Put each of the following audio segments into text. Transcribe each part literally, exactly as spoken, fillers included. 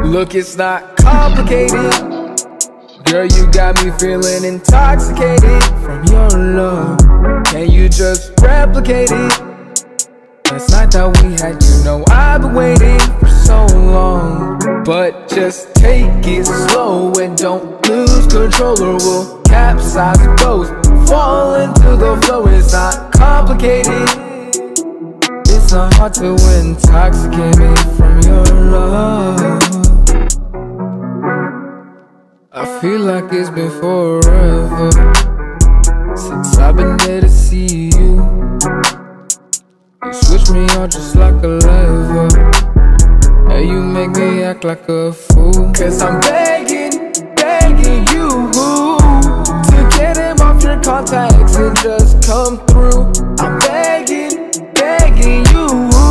Look, it's not complicated. Girl, you got me feeling intoxicated from your love. Can you just replicate it? Last night that we had, you know I've been waiting for so long. But just take it slow and don't lose control, or we'll capsize both. Fall into the flow, it's not complicated. It's not hard to intoxicate me from your love. I feel like it's been forever since I've been there to see you. You switch me on just like a lever. Yeah, you make me act like a fool. Cause I'm begging, begging you to get him off your contacts and just come through. I'm begging, begging you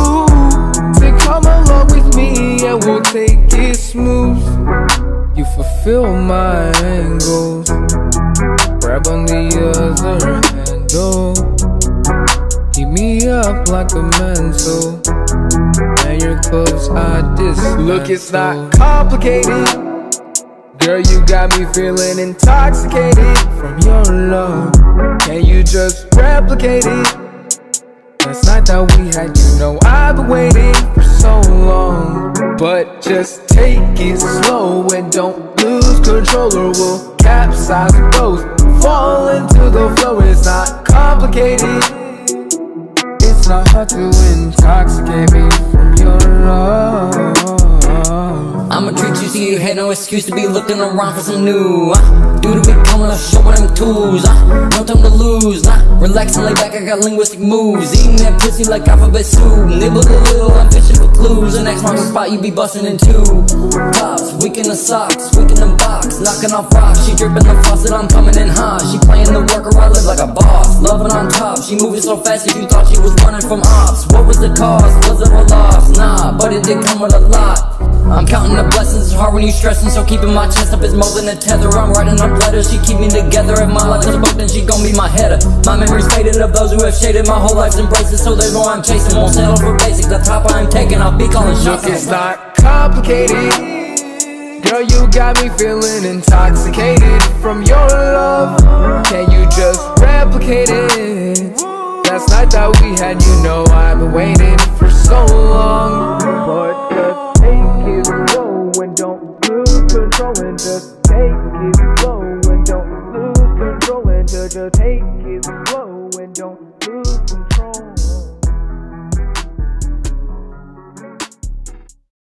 to come along with me and we'll take it smooth. You fulfill my angles, grab on the other handle, keep me up like a mantle, and your clothes I dismantle. Look, it's not complicated. Girl, you got me feeling intoxicated from your love. Can you just replicate it? Last night that we had, you know I've been waiting for so long. But just take it slow and don't lose control, or we'll capsize both. Fall into the flow, it's not complicated. It's not hard to intoxicate me from your love. I'ma treat you so you had no excuse to be looking around for some new uh, dude to be coming up, showing them tools. uh, No time to lose, nah. Relax and lay back, I got linguistic moves. Eating that pussy like alphabet soup. Nibble a little, I'm fishing for clues. The next market spot you be busting in two. Tops, weak in the socks, weak in the box, knocking off rocks. She dripping the faucet, I'm coming in hot. She playing the worker, I live like a boss. Loving on top, she moving so fast that you thought she was running from ops. What was the cost? Was it a loss? Nah, but it did come with a lot. I'm counting the blessings, it's hard when you stressing, so keeping my chest up is more than a tether. I'm writing up letters, she keep me together. If my life is a book, then she gon' be my header. My memory's faded of those who have shaded my whole life's embraces, so there's more I'm chasing. Won't settle for basic, the top I'm taking, I'll be calling shots. Look, it's not complicated. Girl, you got me feeling intoxicated from your love. Can you just replicate it? Last night that we had, you know I've been waiting for so long. But just take it slow and don't lose control, and just take it slow and don't lose control, and just take it slow and don't lose